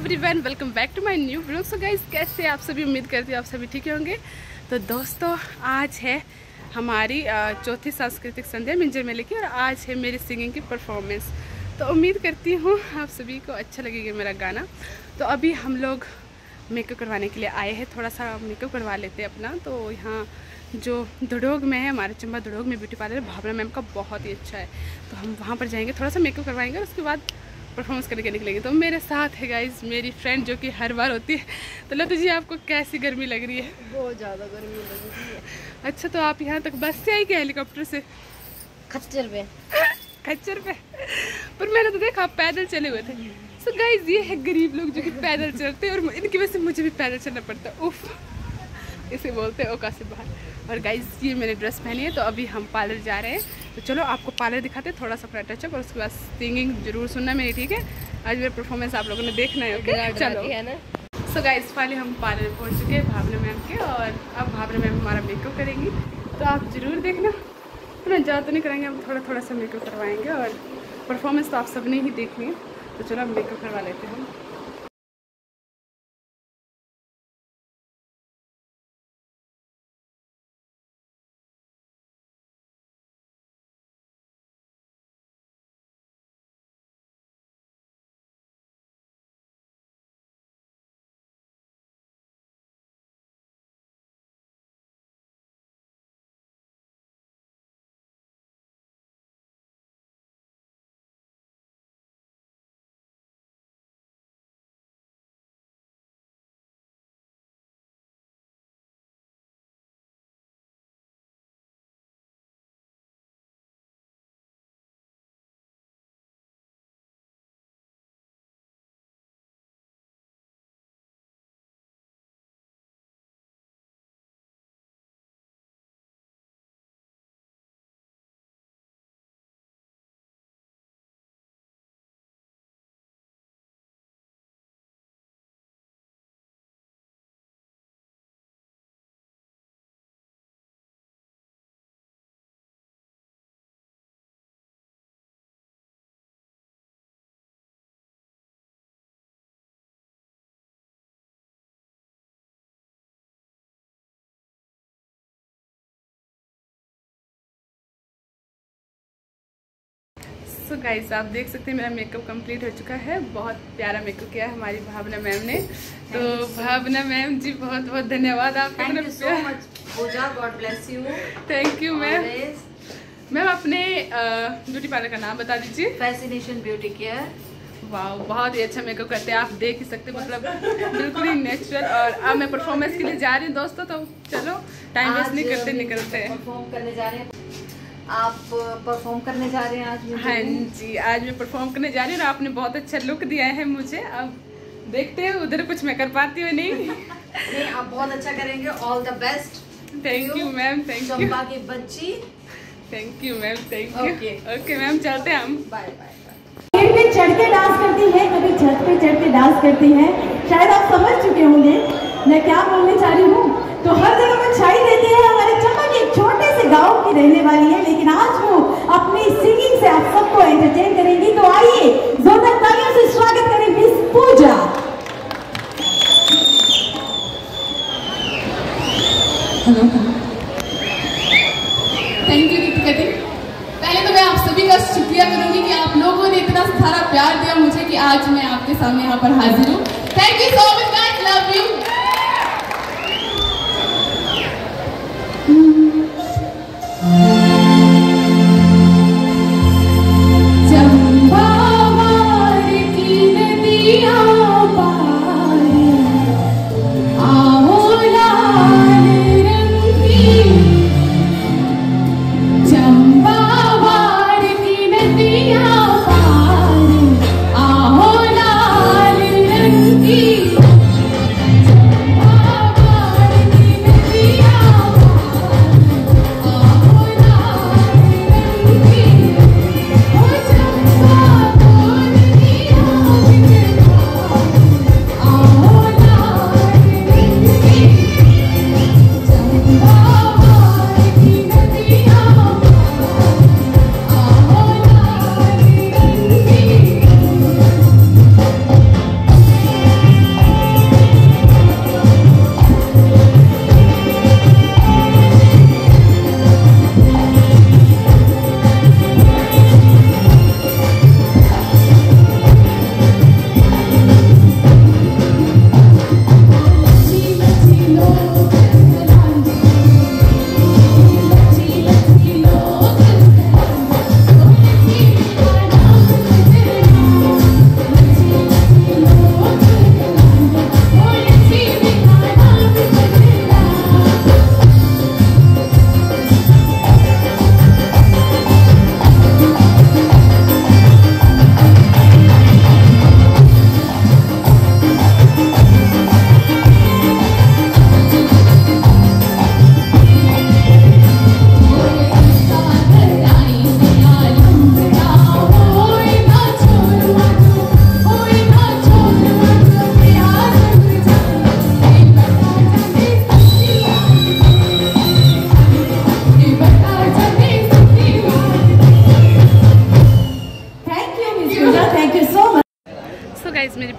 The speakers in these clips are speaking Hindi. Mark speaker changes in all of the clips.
Speaker 1: Everyone, welcome back to my new vlog. So guys, कैसे आप सभी? उम्मीद करती हूँ आप सभी ठीक होंगे। तो दोस्तों, आज है हमारी चौथी सांस्कृतिक संध्या मिंजर मेले की और आज है मेरी सिंगिंग की परफॉर्मेंस। तो उम्मीद करती हूँ आप सभी को अच्छा लगेगा मेरा गाना। तो अभी हम लोग मेकअप करवाने के लिए आए हैं, थोड़ा सा मेकअप करवा लेते हैं अपना। तो यहाँ जो धड़ोग में है, हमारे चंबा धड़ोग में ब्यूटी पार्लर भावना मैम का बहुत ही अच्छा है। तो हम वहाँ पर जाएंगे, थोड़ा सा मेकअप करवाएंगे और उसके बाद परफॉर्मेंस करके निकलेंगे। तो मेरे साथ है गाइज मेरी फ्रेंड जो कि हर बार होती है। तो लतू जी, आपको कैसी गर्मी लग रही है?
Speaker 2: बहुत ज़्यादा गर्मी लग रही है।
Speaker 1: अच्छा, तो आप यहाँ तक बस से आई क्या, हेलीकॉप्टर से?
Speaker 2: खच्चर पे
Speaker 1: खच्चर पे। पर मैंने तो देखा आप पैदल चले हुए थे। सो गाइज, ये है गरीब लोग जो कि पैदल चलते हैं और इनकी वजह से मुझे भी पैदल चलना पड़ता है। उफ, इसे बोलते हैं औकात से बाहर। और गाइज, ये मैंने ड्रेस पहनी है। तो अभी हम पार्लर जा रहे हैं। तो चलो आपको पार्लर दिखाते हैं, थोड़ा सा अपना टचअप और उसके बाद सिंगिंग जरूर सुनना मेरी, ठीक है? आज मेरा परफॉर्मेंस आप लोगों ने देखना है, ओके? चलो। सो गाइज, फाइनली हम पार्लर पहुंच चुके हैं भावना मैम के और अब भावना मैम हमारा मेकअप करेंगी। तो आप ज़रूर देखना। इतना ज़्यादा तो नहीं कराएंगे, हम थोड़ा थोड़ा सा मेकअप करवाएंगे और परफॉर्मेंस तो आप सब ने ही देखनी है। तो चलो हम मेकअप करवा लेते हैं हम। सो गाइस, आप देख सकते हैं मेरा मेकअप कंप्लीट हो चुका है। बहुत प्यारा मेकअप किया है हमारी भावना मैम ने। तो भावना मैम जी, बहुत बहुत धन्यवाद आपका।
Speaker 2: Thank you so much Pooja, God bless you.
Speaker 1: Thank you ma'am. Ma'am, अपने ब्यूटी पार्लर का नाम बता दीजिए।
Speaker 2: Fascination beauty care.
Speaker 1: वाह, बहुत ही अच्छा मेकअप करते हैं, आप देख ही सकते हैं, मतलब बिल्कुल ही नेचुरल। और अब मैं परफॉर्मेंस के लिए जा रही हूँ दोस्तों। तो चलो टाइम वेस्ट नहीं करते, निकलते हैं।
Speaker 2: परफॉर्म करने जा रहे हैं आप? परफॉर्म करने जा रहे हैं आज?
Speaker 1: हाँ जी, आज मैं परफॉर्म करने जा रही हूँ और आपने बहुत अच्छा लुक दिया है मुझे। अब देखते हैं उधर कुछ मैं कर पाती हूँ नहीं।
Speaker 2: नहीं, आप बहुत अच्छा करेंगे। All the best.
Speaker 1: Thank you ma'am, thank you.
Speaker 2: Chamba की बच्ची।
Speaker 1: Thank you ma'am, thank you. Okay ma'am, चलते हैं हम।
Speaker 2: Bye bye.
Speaker 3: पेड़ पे चढ़ के डांस करती है, कभी छत पे चढ़ के डांस करती है। शायद आप समझ चुके होंगे मैं क्या बोलने चाह रही हूँ। तो हर जगह में छाई देती है, हमारे चंबा के एक छोटे से गांव की रहने वाली है, लेकिन आज वो अपनी सिंगिंग से आप सबको एंटरटेन करेंगी। तो आइए जोरदार तालियों से स्वागत करें miss Pooja.
Speaker 1: Thank you Deepika di. पहले तो मैं आप सभी का शुक्रिया करूंगी कि आप लोगों ने इतना सारा प्यार दिया मुझे कि आज मैं आपके सामने यहाँ पर हाजिर हूँ। Thank you so much guys, love you.
Speaker 3: की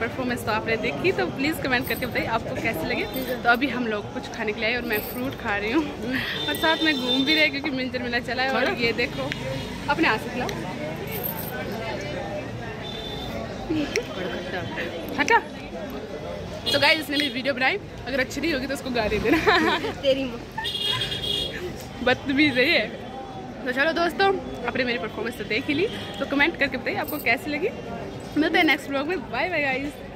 Speaker 1: परफॉर्मेंस तो आपने देखी, तो प्लीज़ कमेंट करके बताइए आपको कैसे लगे। तो अभी हम लोग कुछ खाने के लिए आए और मैं फ्रूट खा रही हूँ और साथ में घूम भी रहे क्योंकि मिंजर मेला चला है। और ये देखो अपने हाथ से खिलाओ। खट्टा। तो गाइस इसने मेरी वीडियो बनाई, अगर अच्छी नहीं होगी तो उसको गाली देना।
Speaker 2: तेरी
Speaker 1: बदतमीज है ये। तो चलो दोस्तों, आपने मेरी परफॉर्मेंस तो देख ही ली, तो कमेंट करके बताइए आपको कैसी लगी। मिलते हैं नेक्स्ट व्लॉग में। Bye bye guys.